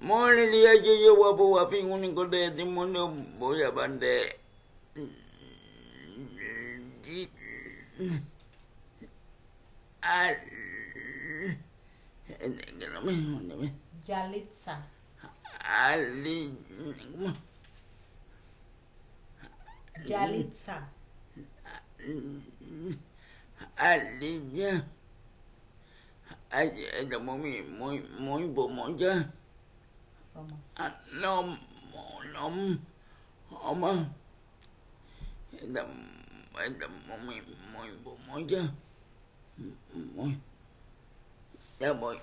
Mole dia je wapo wapi nguni kode timono boya bande. Al Yalitza. Ali Yalitza. Alija. Ay, era muy bomoya. Roma. No, no, Oma. Era muy bomoya. Muy. Ya voy.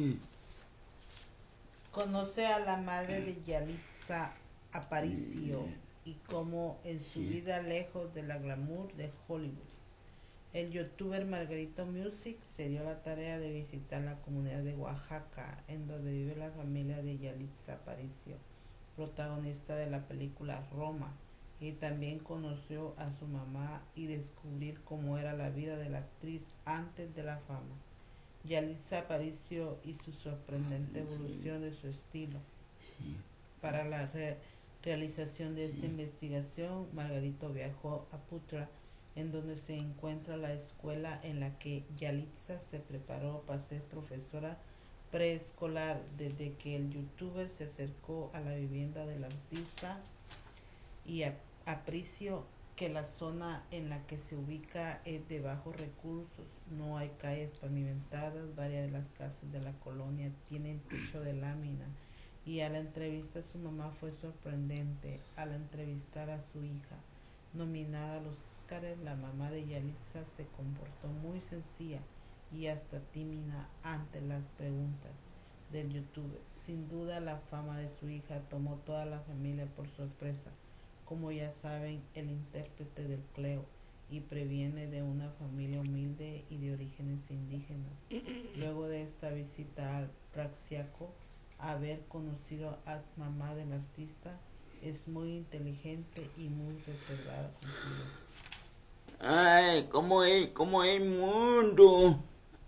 Conoce a la madre de Yalitza Aparicio y cómo en su vida lejos de la glamour de Hollywood. El youtuber Margarito Music se dio la tarea de visitar la comunidad de Oaxaca, en donde vive la familia de Yalitza Aparicio, protagonista de la película Roma, y también conoció a su mamá y descubrir cómo era la vida de la actriz antes de la fama. Yalitza Aparicio y su sorprendente evolución de su estilo. Para la realización de esta investigación, Margarito viajó a Putra, en donde se encuentra la escuela en la que Yalitza se preparó para ser profesora preescolar, desde que el youtuber se acercó a la vivienda del artista y apreció que la zona en la que se ubica es de bajos recursos, no hay calles pavimentadas, varias de las casas de la colonia tienen techo de lámina, y a la entrevista a su mamá fue sorprendente. Al entrevistar a su hija nominada a los Oscars, la mamá de Yalitza se comportó muy sencilla y hasta tímida ante las preguntas del youtuber. Sin duda, la fama de su hija tomó toda la familia por sorpresa. Como ya saben, el intérprete del Cleo y previene de una familia humilde y de orígenes indígenas. Luego de esta visita al Traxiaco, haber conocido a mamá del artista, es muy inteligente y muy reservada contigo. Ay, cómo es mundo.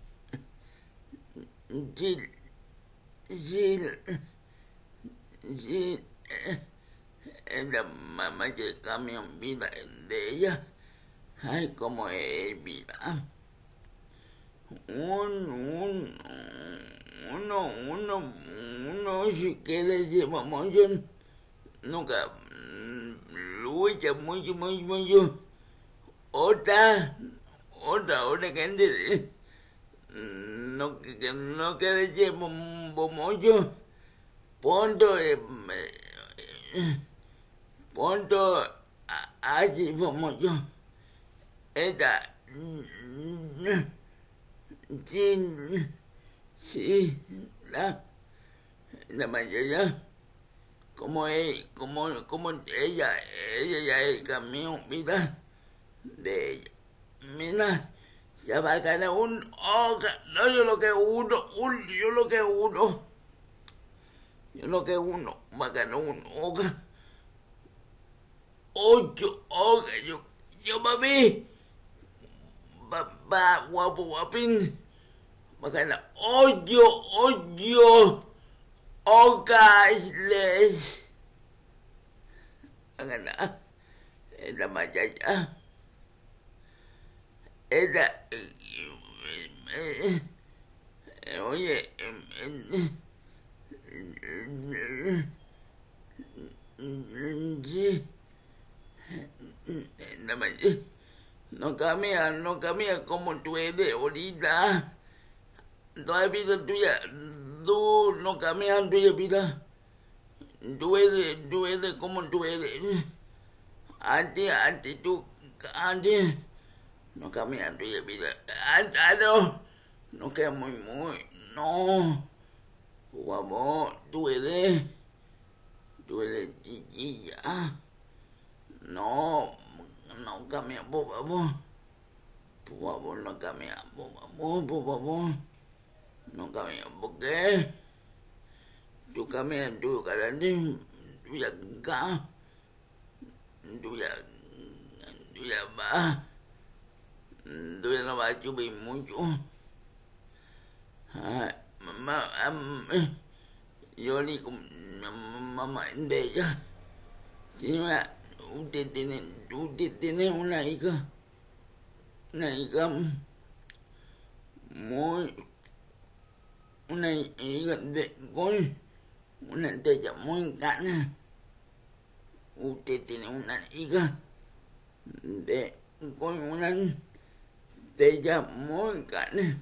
Gil, Gil, Gil, la mamá que cambia vida de ella. Ay, cómo es vida. Uno, si quiere llevamos yo nunca lucha mucho. Otra gente no quiere llevamos mucho. Ponto así vamos yo. Esta sí, la mayoría, como ella ya el camino, mira, de ella, mira, ya va a ganar un oca, no, yo lo que uno, va a ganar un oca, 8 oca, yo mami, guapín, va a ganar 8 ocas, va a ganar, la mayoría. Era, oye, no cambia como tú eres ahorita. Toda vida tuya, tú no cambias tuya vida. Tú eres como tú eres. Antes. No cambian tuya vida. No queda muy, no. Por favor, tú eres chiquilla. No cambia, por favor. Por favor, no cambia, por favor. No cambia, ¿por qué? Tú cambias tu carácter, tuya acá, tuya va. Tú ya no vas a subir mucho. Mamá, yo le digo, mamá de ella, señora, usted tiene una hija muy, una hija con una estrella muy gana. Usted tiene una hija con una estrella muy gana.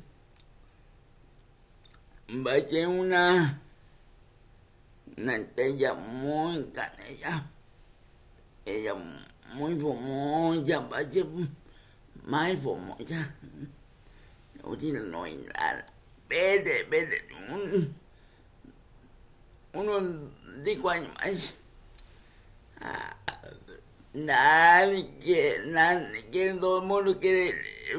Va a ser una estrella muy gana ella muy famosa, va a ser más famosa. No tiene nada. Vete, unos 5 años más. Nadie quiere, todo el mundo quiere,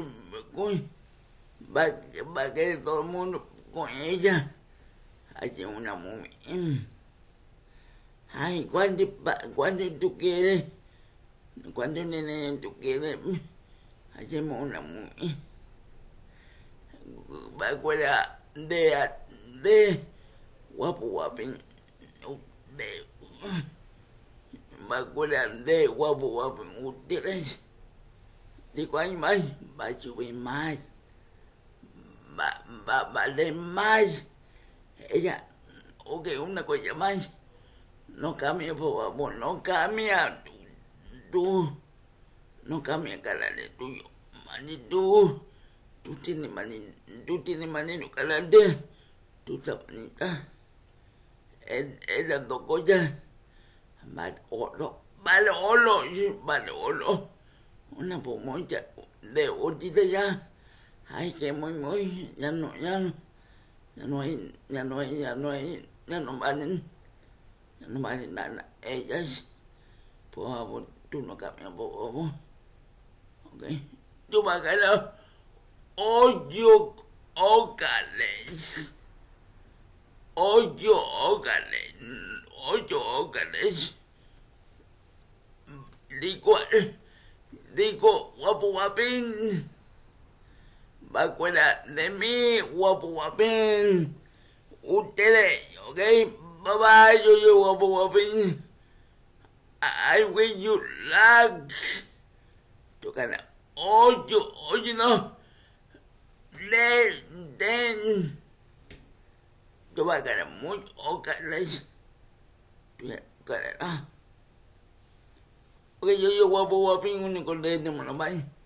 va a querer todo el mundo con ella. Hace una muy bien. Ay, ¿cuánto tú quieres? ¿Cuántos nenes tú quieres? Hacemos una muy bien. Va a acuerda de guapín. Va a acuerda de guapín. Ustedes, digo, hay más, va a subir más. Va a valer más. Ella, ok, una cosa más. No cambia, por favor, no cambia. Tú, no cambia cara de tuyo. Mani, tú tienes manito cara de tu manita. Esas dos cosas. Vale olo. Una pomocha de otita ya. Ay, que muy, ya no valen nada. Ellas, por favor, tú no cambias, por favor. Ok. Tú vas a ganar 8 hogares. 8 hogares. Digo, guapín. Va a acuerda de mí, guapín. Ustedes, ok. Bye bye, yo guapín. I wish you luck. Tú ganas 8, no. Then. Tú vas a ganar mucho hogares. Tú ganarás. Ok, yo guapín, único de este, bye.